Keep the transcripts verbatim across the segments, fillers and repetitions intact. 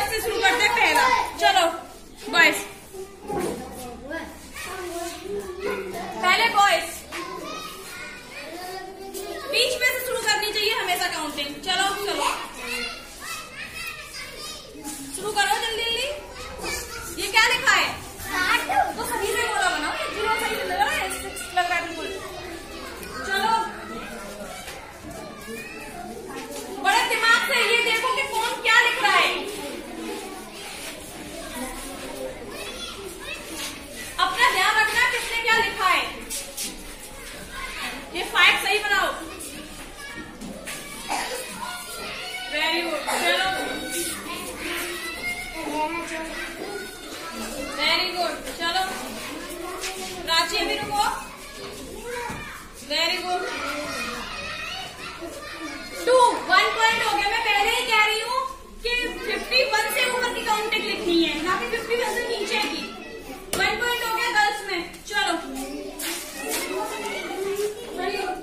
से शुरू करते हैं पहला। चलो बॉयज, पहले बॉयज बीच में से शुरू करनी चाहिए हमेशा काउंटिंग। चलो चलो शुरू करो जल्दी जल्दी। ये क्या लिखा है? तो सही से बोला बनाओ, जीरो सही से लग रहा है, लग रहा है बिल्कुल। चलो बड़े दिमाग से ये देखो कि कौन क्या लिख रहा है। अपना ध्यान रखना किसने क्या लिखा है। ये फाइव सही बनाओ। Very good. चलो वेरी गुड। चलो प्राची अभी रुको। Very good. Two one point हो गया। मैं पहले ही कह रही हूँ कि फिफ्टी वन से ऊपर की काउंटिंग लिखनी है, ना कि फिफ्टी वन से नीचे की। वन पॉइंट हो गया गर्ल्स में। चलो वेरी गुड।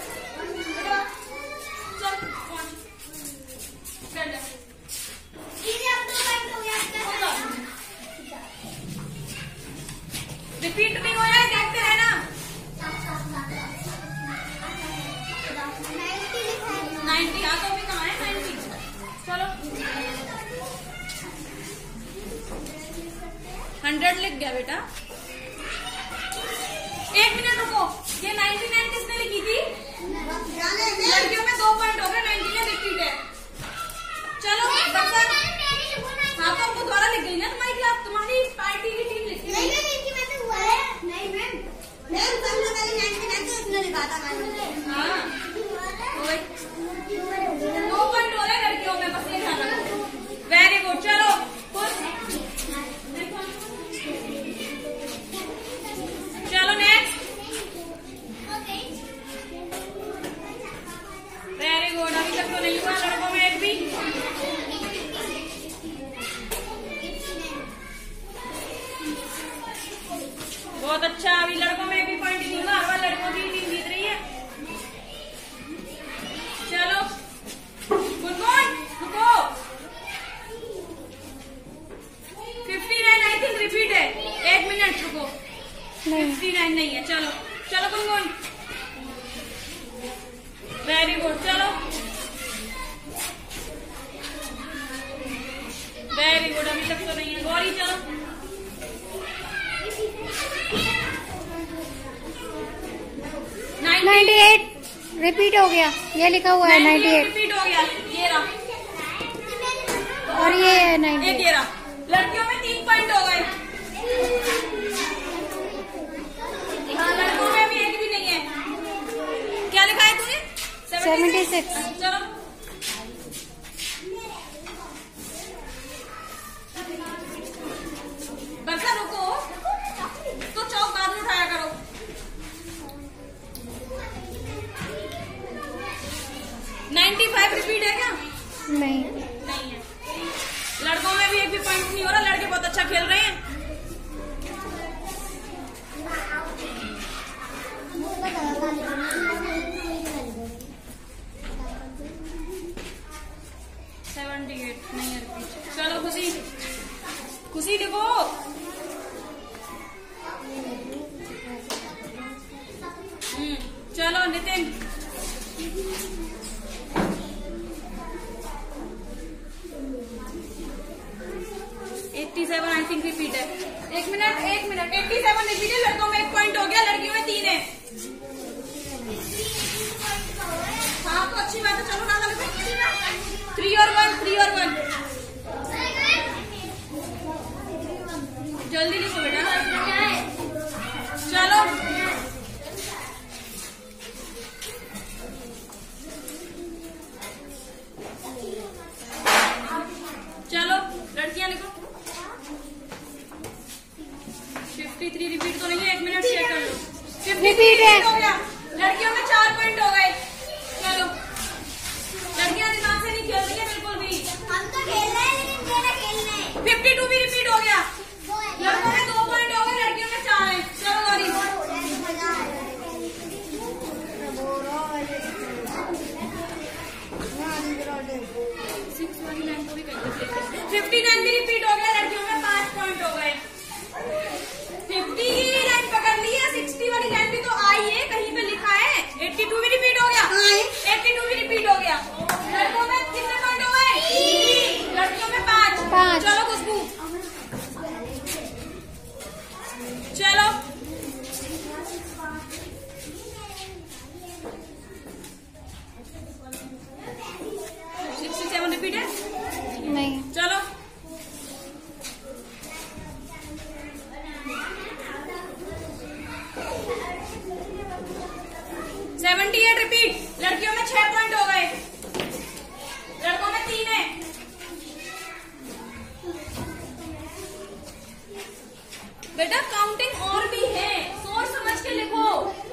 रिपीट नहीं हो रहा है, देखते रहना। नाइन्टी आ तो अभी कहाँ है? नाइन्टी। चलो हंड्रेड लिख गया बेटा। एक मिनट रुको। ये नाइन्टी नाइन किसने लिखी थी? लड़कियों में दो पॉइंट हो गए, नाइन्टी नाइन रिपीट है। चलो बच्चा, हाँ तो हमको द्वारा लिख गई ना तुम्हारी क्लास, तुम्हारी पार्टी की टीम लिखी है। नहीं मैम, मैम सबसे पहले नाइन्टी नाइन तो इसने लिखा था मैम। हाँ दो पॉइंट हो रहे लड़कियों में, बस ये ध्यान रखो। Very good. चलो चलो नेक्स्ट। Very good. अभी तक तो नहीं हुआ लड़कों में एक भी। बहुत अच्छा। अभी लड़कों में भी पॉइंट नहीं हुआ, हर बार लड़कों की टीम जीत रही है। चलो गुनगुन रुको। Fifty nine I think repeat है। एक मिनट रुको। फिफ्टी नाइन नहीं है। चलो चलो गुनगुन। Very good. चलो वेरी गुड। अभी तक तो नहीं है। गौरी चलो। नाइन्टी एट रिपीट हो गया, ये लिखा हुआ है नाइन्टी एट रिपीट हो गया। ये रहा। और ये नाइन्टी एक ये रहा। लड़कियों में तीन पॉइंट हो गए। हाँ लड़कों में भी एक भी नहीं है। क्या लिखा है तूने? Seventy six. चलो बच्चा रुको, तो चौक बाद में उठाया करो। नाइन्टी फाइव रिपीट है क्या? नहीं नहीं है। लड़कों में भी एक भी पॉइंट नहीं हो रहा। लड़के बहुत अच्छा खेल रहे हैं। सेवेंटी एट नहीं है रिपीट। चलो खुशी खुशी लिखो। हम्म चलो Nitin. Eighty seven I think repeat है। एक मिनट एक मिनट। एट्टी सेवन रिपीट है। लड़कों में एक पॉइंट हो गया, लड़कियों में तीन है। हाँ तो अच्छी बात है। चलो ना लगे थ्री और वन, थ्री और वन। जल्दी लिखो बेटा। चलो चलो लड़कियां लिखो। फिफ्टी थ्री रिपीट तो नहीं है। एक मिनट चेक कर लो। फिफ्टी रिपीट है। हो गया। लड़कियों में चार पॉइंट हो गए। चलो लड़कियां दिमाग से नहीं खेल रही है बिल्कुल भी। हम तो खेल रहे हैं लेकिन मेरा खेलना है। फिफ्टी टू भी रिपीट हो गया। लड़कों में दो पॉइंट हो गए, लड़कियों में चार है। चलो गौरी सिक्स वाली लाइन को भी फिफ्टी नाइन भी रिपीट हो गया, लड़कियों में पांच पॉइंट हो गए। फिफ्टी की लाइन पकड़ ली है, सिक्सटी वाली लाइन भी तो आई है, कहीं पे लिखा है। एट्टी टू भी रिपीट हो गया, एट्टी टू भी रिपीट हो गया। लड़कों में कितने पॉइंट हो गए? लड़कियों में पांच। पांच। चलो खुशबू, चलो सिक्सटी सेवन रिपीट है? नहीं। चलो सेवेंटी एट रिपीट। लड़कियों में छह पॉइंट हो गए, लड़कों में तीन है। बेटा काउंटिंग और भी है, सोच समझ के लिखो।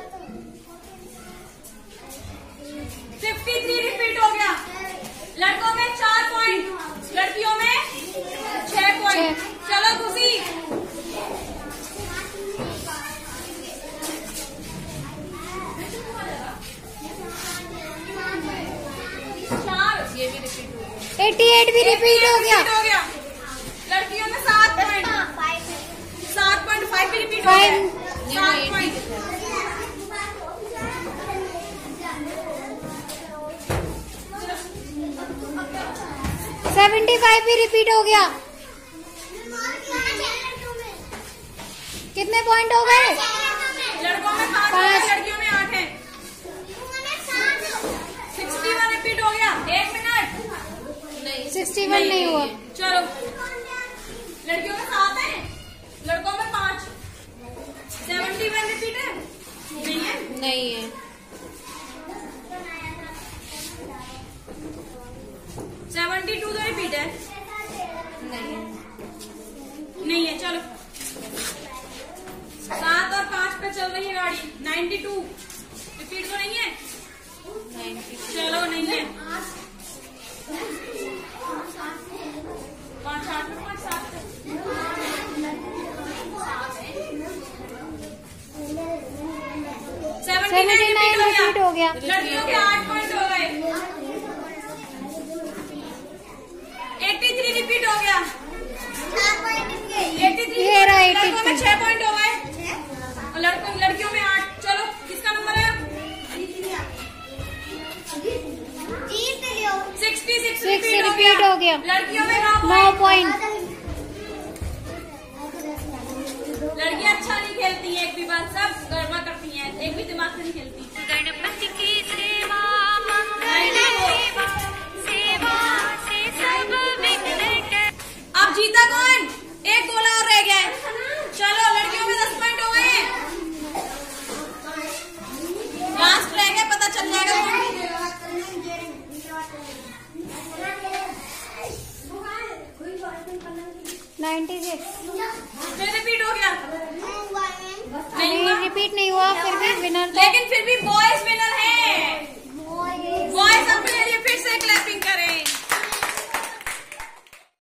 फिफ्टी थ्री रिपीट हो गया, लड़कों में चार पॉइंट, लड़कियों में छह पॉइंट। चलो खुशी, चार। ये भी रिपीट हो गया, एटी एट भी रिपीट हो गया। हो गया। लड़कियों में सात पॉइंट, सात पॉइंट फाइव भी रिपीट हो फाइव। गया, सात पॉइंट। सेवेंटी फाइव भी रिपीट हो गया। कितने पॉइंट हो गए? लड़कों में पाँच, पाँच। लड़कियों में आठ है। सिक्सटी वन रिपीट हो गया, एक मिनट। सिक्सटी वन नहीं हुआ। चलो लड़कियों में सात है, लड़कों में पाँच। सेवेंटी वन रिपीट है? नहीं है, नहीं है। सेवेंटी टू तो रिपीट है? नहीं नहीं है। चलो सात और पाँच पे चल रही है गाड़ी। नाइन्टी टू रिपीट तो नहीं है? चलो नहीं है। पाँच आठ में पाँच सात सेवेंटी नाइन रिपीट हो गया। लड़कियों के आठ पॉइंट हो गए। एट्टी थ्री रिपीट हो गया, एट्टी थ्री। ये रहा एट्टी लड़कों में थ्री। छह पॉइंट हो गए और लड़कों लड़कियों में आठ। चलो किसका नंबर है? Sixty six six repeat repeat हो गया। लड़कियों में नौ नौ पॉइंट। पॉइंट। लड़कियां अच्छा नहीं खेलती है, एक भी बात, सब गड़बड़ करती हैं, एक भी दिमाग से नहीं खेलती। गणपति की सेवा मंगल सेवा सेवा से सब विघ्न टल। अब जीता कौन? एक गोला और रह गया है। चलो लड़कियों में दस पॉइंट हो गए हैं, लास्ट रह गया, पता चल जाएगा कौन। नाइन्टी सिक्स फिर रिपीट हो गया? नहीं नहीं हुआ, रिपीट नहीं हुआ, फिर भी विनर तो लेकिन फिर